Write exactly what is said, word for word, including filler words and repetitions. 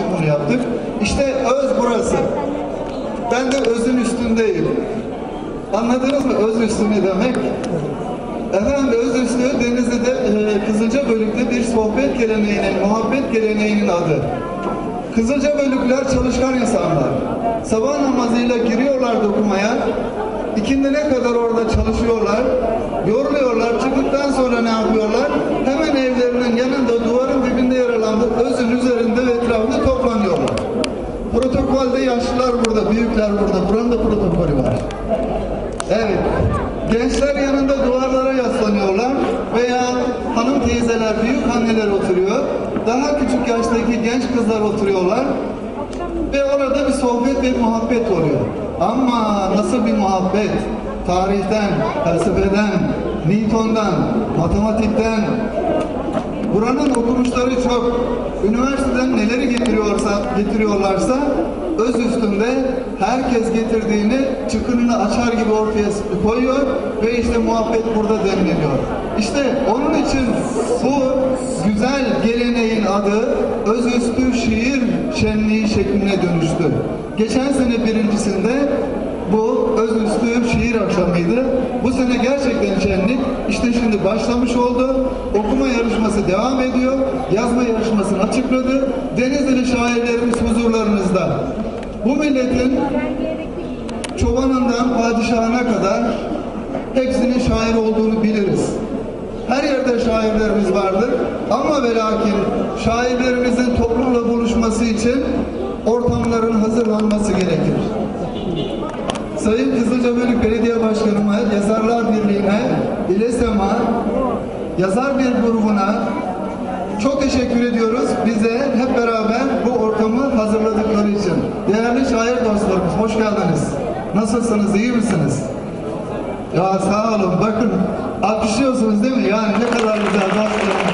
için bunu yaptık. İşte öz burası. Ben de özün üstündeyim. Anladınız mı? Öz üstü ne demek? Efendim öz üstü Denizli'de e, Kızılcabölük'te bir sohbet geleneğinin, muhabbet geleneğinin adı. Kızılcabölükler çalışkan insanlar. Sabah namazıyla giriyorlar okumaya. İkindine kadar orada çalışıyorlar. Yoruluyorlar. Çıktıktan sonra ne yapıyorlar? Hemen evlerinin yanında duvarın dibinde yer alan bu özün üzerinde ve etrafında toplanıyorlar. Protokolde yaşlılar burada, büyükler burada. Buranın da protokolü var. Evet. Gençler yanında duvarlara yaslanıyorlar veya hanım teyzeler, büyük anneler oturuyor. Daha küçük yaştaki genç kızlar oturuyorlar. Ve orada bir sohbet ve muhabbet oluyor. Ama nasıl bir muhabbet? Tarihten, felsefeden, Newton'dan, matematikten. Buranın okumuşları çok. Üniversiteden neleri getiriyorsa, getiriyorlarsa öz üstünde herkes getirdiğini çıkınını açar gibi ortaya koyuyor ve işte muhabbet burada demleniyor. İşte onun için bu güzel geleneğin adı özüstü şiir şenliği şekline dönüştü. Geçen sene birincisinde bu özüstü şiir akşamıydı. Bu sene gerçekten şenlik işte şimdi başlamış oldu. Okuma yarışması devam ediyor. Yazma yarışmasını açıkladı. Denizli şairlerimiz huzurlarınızda. Bu milletin çobanından padişahına kadar hepsinin şair olduğunu biliriz. Her yerde şairlerimiz vardır. Ama ve lakin şairlerimizin toplumla buluşması için ortamların hazırlanması gerekir. Sayın Kızılcabölük Belediye Başkanıma, Yazarlar Birliği'ne, İLESEM'a, Yazar Bir grubuna çok teşekkür ediyoruz. Bize hep beraber bu ortamı hazırladıkları için. Değerli şair dostlarımız, hoş geldiniz. Nasılsınız, iyi misiniz? Ya sağ olun, bakın alkışlıyorsunuz değil mi? Yani ne kadar güzel dostlarım.